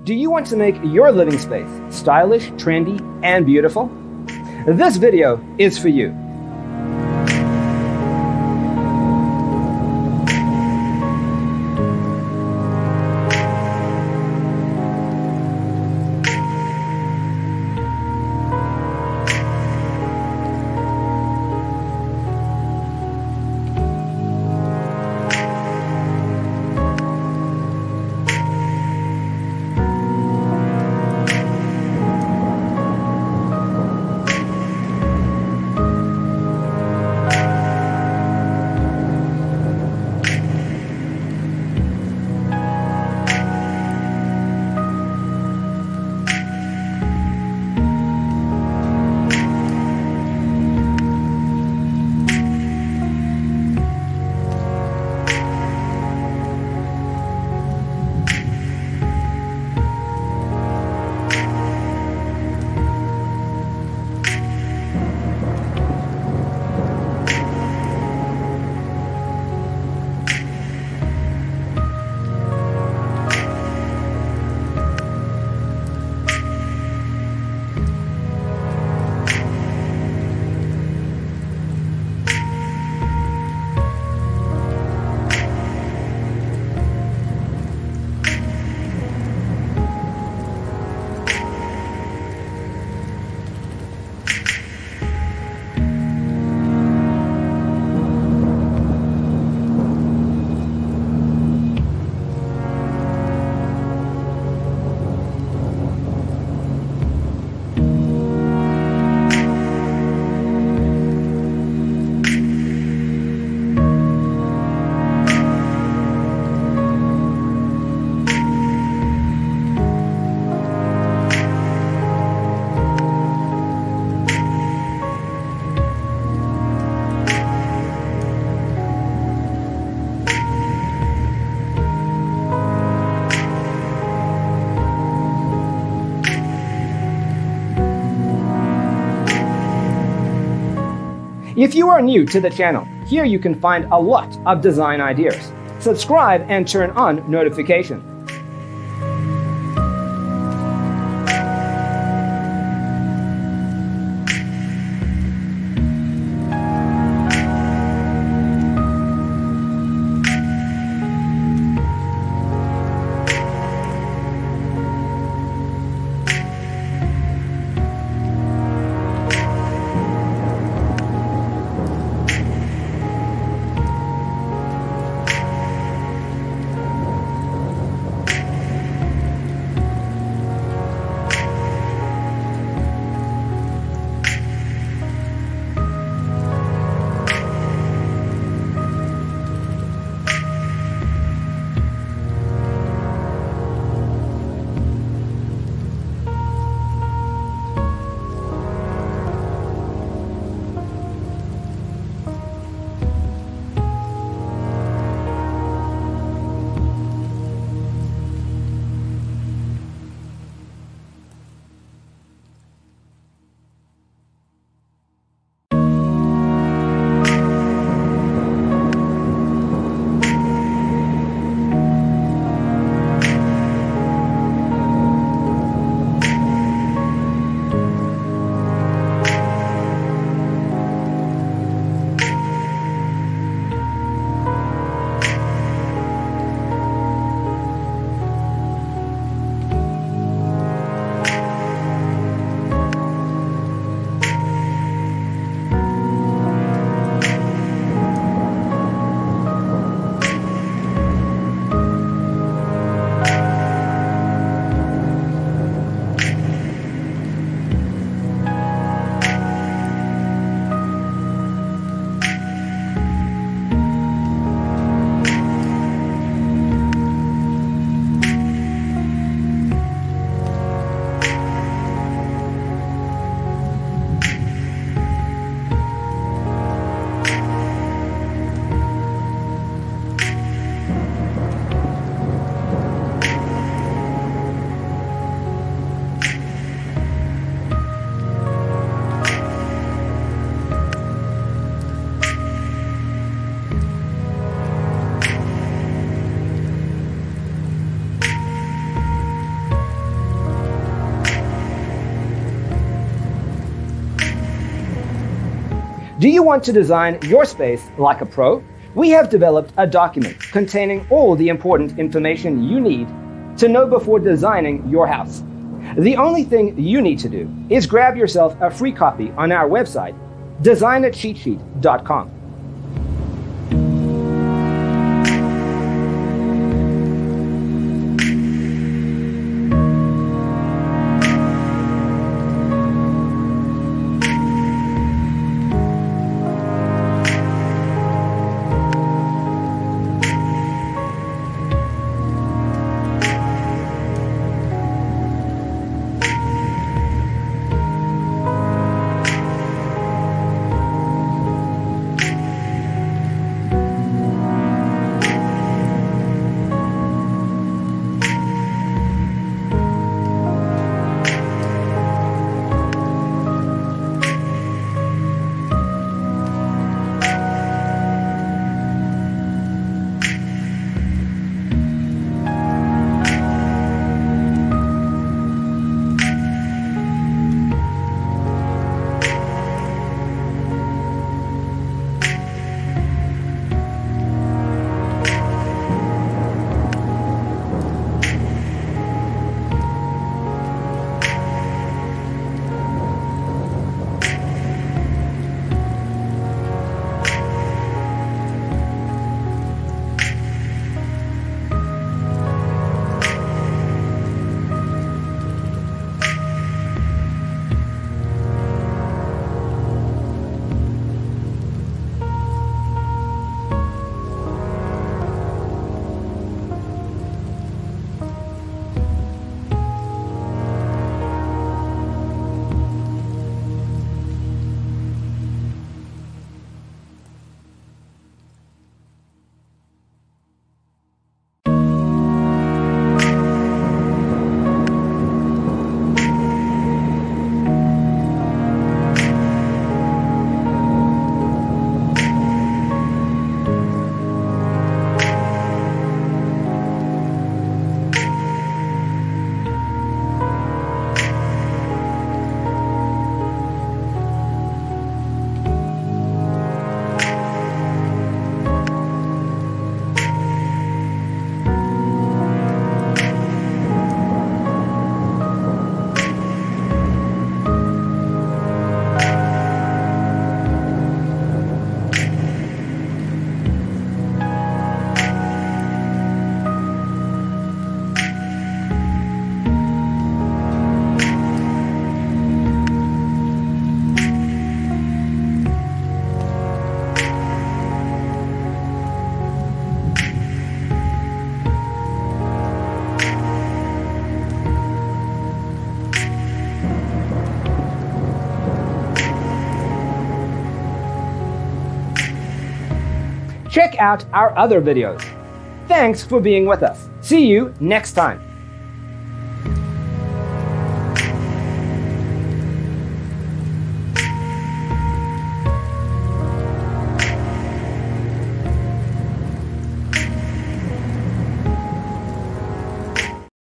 Do you want to make your living space stylish, trendy, and beautiful? This video is for you. If you are new to the channel, here you can find a lot of design ideas. Subscribe and turn on notifications. Do you want to design your space like a pro? We have developed a document containing all the important information you need to know before designing your house. The only thing you need to do is grab yourself a free copy on our website, designitcheatsheet.com. Check out our other videos. Thanks for being with us. See you next time.